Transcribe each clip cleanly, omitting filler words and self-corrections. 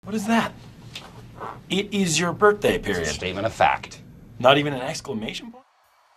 What is that? It is your birthday, It's period. a statement of fact. Not even an exclamation point?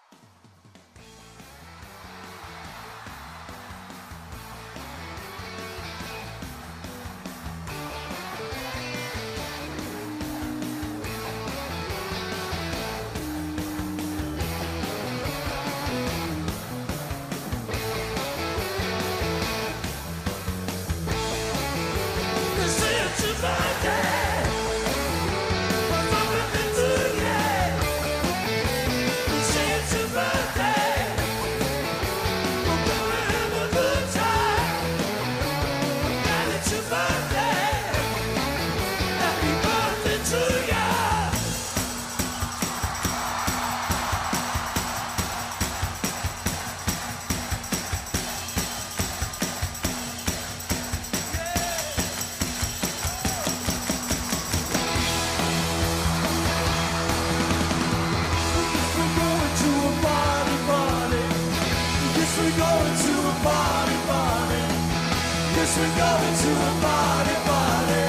Yes, we're going to a party, party.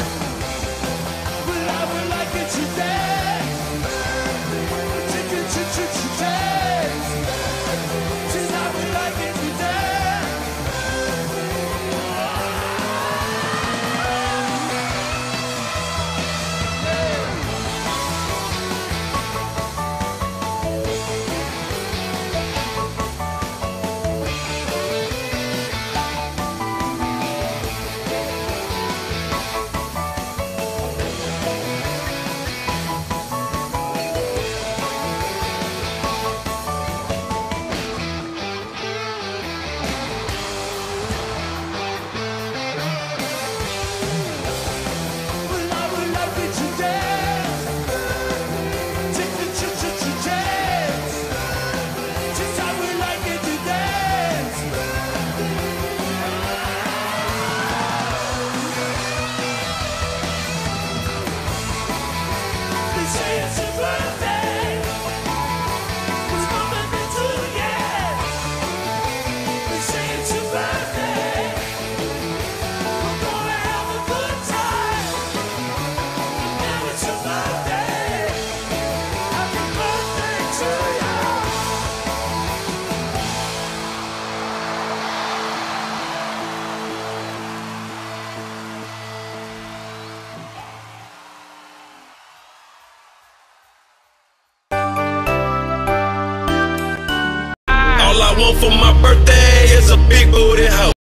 Well, I would like it to dance. Take it to dance. Tonight we like it to dance. All I want for my birthday is a big booty hoe.